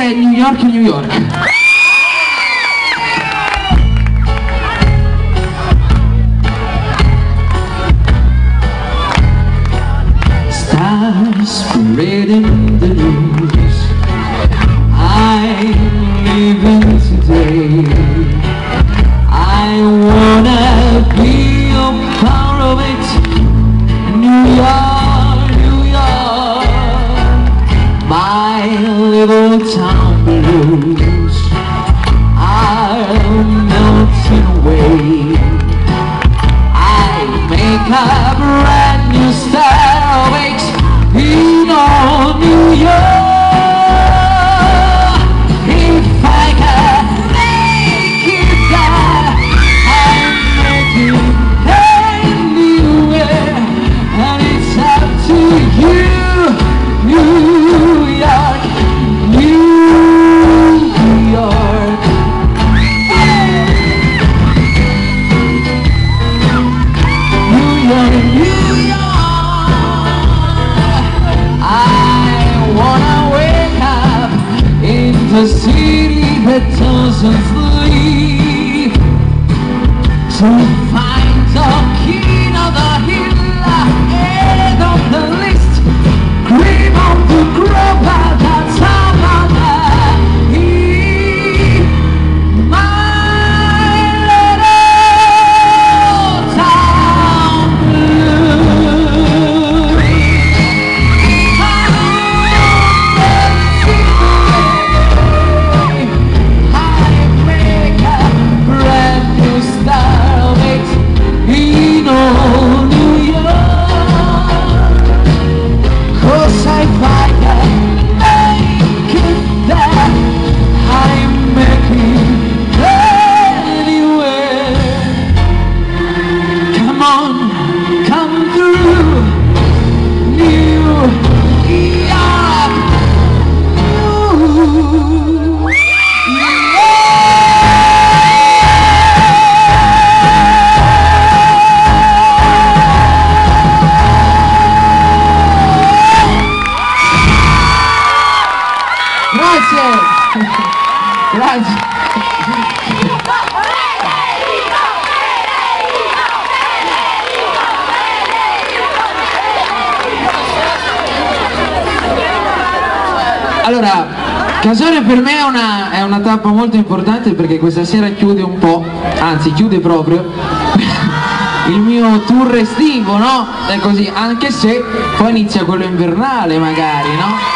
è New York, New York. Spreading the news, I'm living today. I wanna be a part of it. New York, New York, my little town blues are melting away. I make a brand new style awakes in all New York. If I can make it there, I'll make it anywhere, and it's up to you, New York, New York. New York, New York. The city that doesn't sleep, to find the king of the hill, head of the list, cream of the crop at the top of the heap. My little town blue. Grazie. Allora, Casone per me è una tappa molto importante, perché questa sera chiude un po', anzi chiude proprio il mio tour estivo, no? È così, anche se poi inizia quello invernale magari, no?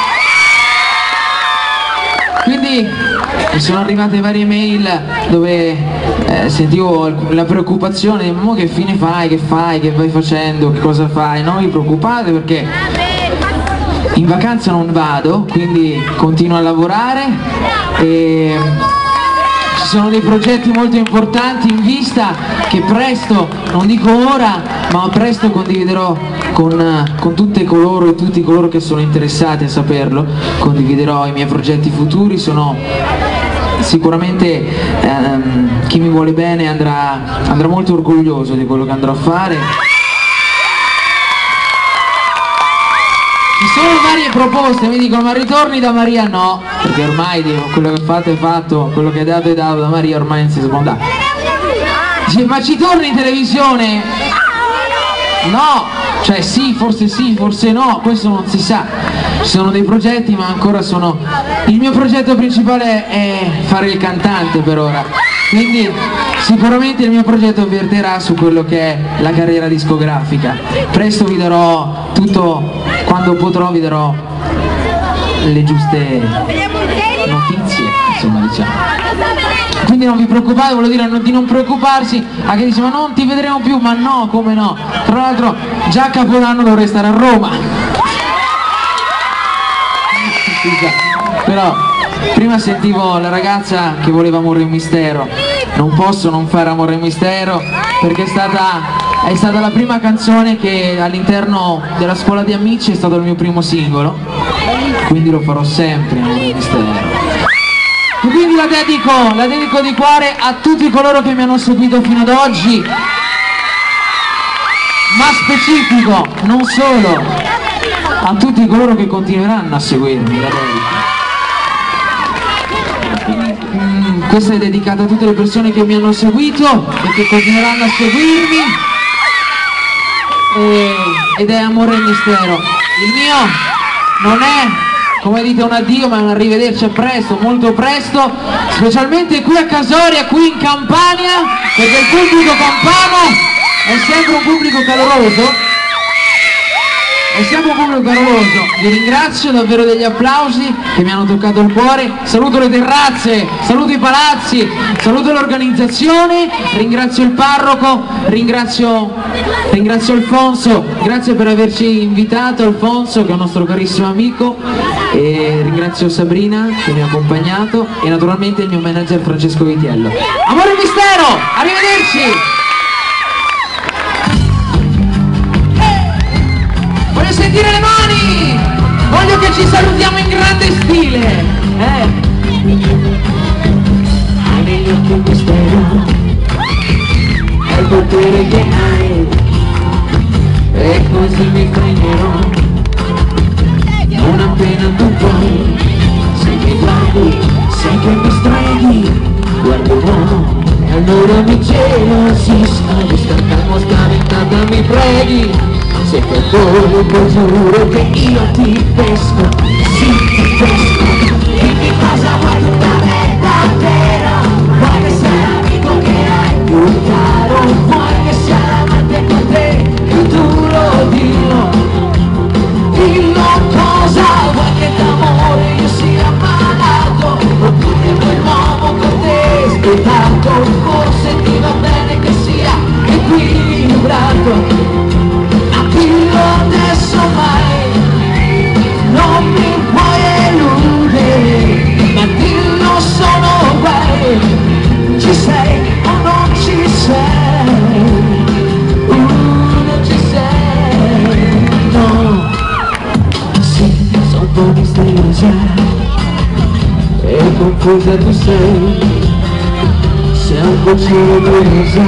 Quindi mi sono arrivate varie mail dove sentivo la preoccupazione: ma che fine fai, che vai facendo, che cosa fai? Non vi preoccupate, perché in vacanza non vado, quindi continuo a lavorare e ci sono dei progetti molto importanti in vista che presto, non dico ora, ma presto condividerò con tutte coloro e tutti coloro che sono interessati a saperlo. Condividerò i miei progetti futuri. Sono sicuramente chi mi vuole bene andrà molto orgoglioso di quello che andrò a fare. Ci sono varie proposte, mi dicono: ma ritorni da Maria? No, perché ormai quello che fatto è fatto, quello che è dato da Maria, ormai non si può andare. Dice: ma ci torni in televisione? No, cioè sì, forse no, questo non si sa. Ci sono dei progetti, ma ancora sono... Il mio progetto principale è fare il cantante per ora, quindi sicuramente il mio progetto verterà su quello che è la carriera discografica. Presto vi darò tutto, quando potrò vi darò le giuste notizie, insomma, diciamo. Quindi non vi preoccupate, voglio dire di non preoccuparsi. A che dice: ma non ti vedremo più? Ma no, come no? Tra l'altro già a Capodanno dovrei stare a Roma. Però prima sentivo la ragazza che voleva Amore e Mistero. Non posso non fare Amore e Mistero, perché è stata la prima canzone che all'interno della scuola di amici è stato il mio primo singolo, quindi lo farò sempre, Amore e Mistero. E quindi la dedico di cuore a tutti coloro che mi hanno seguito fino ad oggi, ma specifico, non solo, a tutti coloro che continueranno a seguirmi, la dedico. Questa è dedicata a tutte le persone che mi hanno seguito e che continueranno a seguirmi. Ed è Amore e Mistero. Il mio non è, come dite, un addio, ma è un arrivederci a presto, molto presto, specialmente qui a Casoria, qui in Campania, perché il pubblico campano è sempre un pubblico caloroso. È sempre un pubblico caloroso. Vi ringrazio davvero degli applausi che mi hanno toccato il cuore. Saluto le terrazze, saluto i palazzi, saluto l'organizzazione, ringrazio il parroco, ringrazio Alfonso, grazie per averci invitato, Alfonso che è un nostro carissimo amico, e ringrazio Sabrina che mi ha accompagnato e naturalmente il mio manager Francesco Vitiello. Amore e Mistero, arrivederci! Voglio sentire le mani! Voglio che ci salutiamo in grande stile! Negli occhi un mistero, è il potere che hai, e così mi frenerò, non appena tu vuoi. Se mi guardi, sai che mi streghi, guarderò, e allora mi gelosisco, spaventata mi preghi. Se per colpo giuro che io ti pesco, sì ti pesco. Dimmi cosa vuoi tu da me davvero, vuoi che sia l'amico che hai più caro, vuoi che sia l'amante con te più duro, dillo. Dillo cosa vuoi, che d'amore io sia malato, oppure quell'uomo con te spietato, forse ti va bene che sia equilibrato. Dillo adesso mai, non mi puoi eludere, ma dillo sono guai, ci sei o non ci sei, non ci sei, no. Sì, sono un po' misteriosa e confusa tu sei un po' gelosa,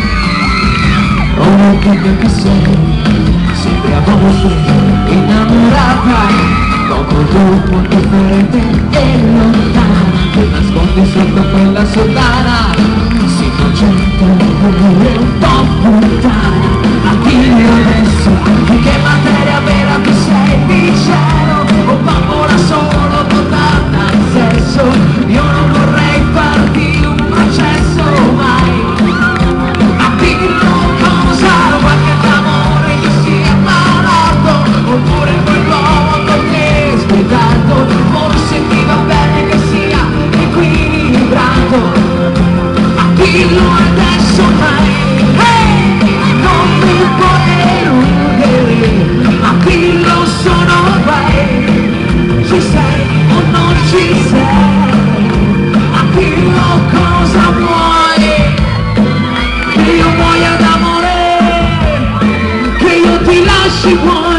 ora che sei. Sempre a volte innamorata, poco dopo indifferente e lontana, ti nascondi sotto quella sottana, si concetta come un po' puttana. Ma dimmi adesso, che materia vera tu sei di cielo, o bambola solo dotata al sesso. Io non vorrei farti un processo mai, ma dillo cosa vuoi, che d'amore io sia malato, oppure quell'uomo con te spiegato, forse ti va bene che sia equilibrato, ma dillo adesso mai, non mi puoi eludere, ma dillo sono guai, ci sei o non ci sei, ma dillo cosa vuoi, che io muoia d'amore, che io ti lasci fuori.